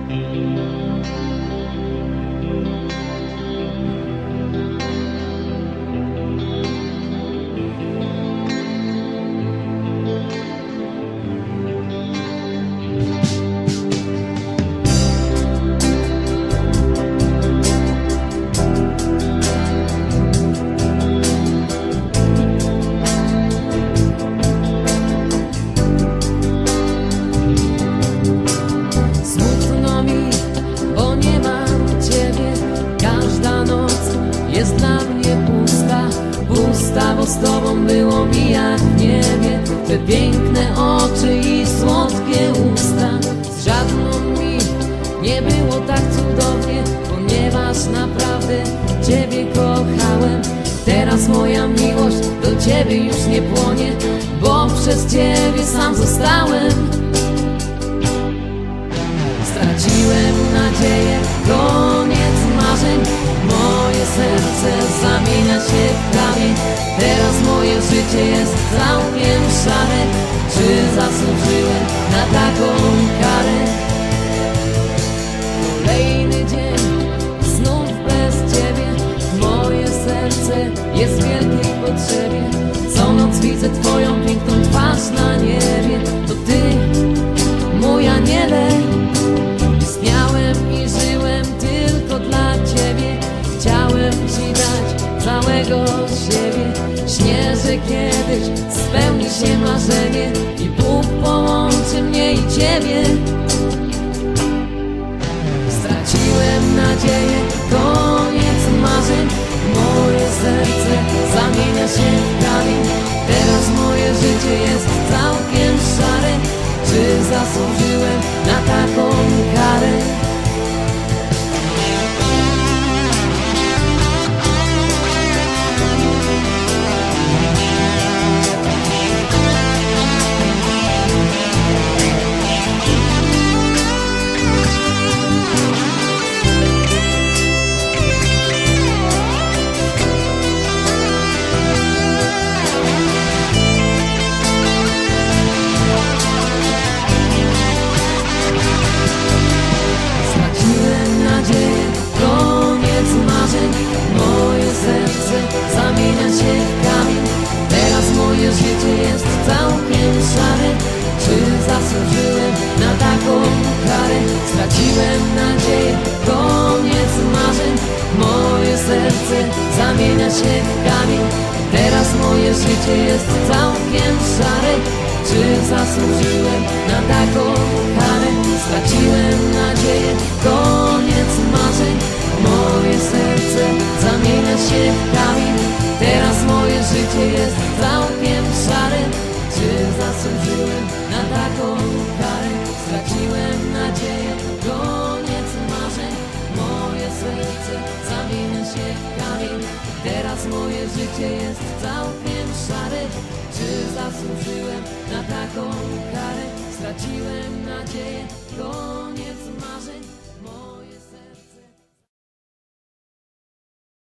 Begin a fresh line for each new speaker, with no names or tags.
Jest dla mnie pusta, pusta, bo z tobą było mi jak w niebie. Te piękne oczy i słodkie usta. Z żadną mi nie było tak cudownie, ponieważ naprawdę ciebie kochałem. Teraz moja miłość do ciebie już nie płonie, bo przez ciebie sam zostałem. Straciłem nadzieję, koniec marzeń. Moje serce zamienia się w kamień. Teraz moje życie jest całkiem szare. Czy zasłużyłem na taką karę? Kolejny dzień, znów bez ciebie. Moje serce jest w wielkiej potrzebie. Co noc widzę twoją piękną twarz na niebie. To ty, mój aniele. Istniałem i żyłem tylko dla ciebie. Chciałem ci dać całego siebie. Śnię, że kiedyś spełni się marzenie i Bóg połączy mnie i ciebie. Straciłem nadzieję, koniec marzeń. Moje serce zamienia się w kamień. Teraz moje życie jest całkiem szare. Czy zasłużyłem na taką karę? Moje serce zamienia się w kamień. Teraz moje życie jest całkiem szare. Czy zasłużyłem na taką karę? Straciłem nadzieję, koniec marzeń. Moje serce zamienia się w kamień. Teraz moje życie jest całkiem szare. Czy zasłużyłem na taką karę? Straciłem nadzieję, koniec marzeń. Moje serce zamienia się w kamień. Teraz moje życie jest całkiem szare. Czy zasłużyłem na taką karę? Straciłem nadzieję, koniec marzeń. Moje serce zamienia się w kamień. Teraz moje życie jest całkiem szare. Czy zasłużyłem na taką karę? Straciłem nadzieję, koniec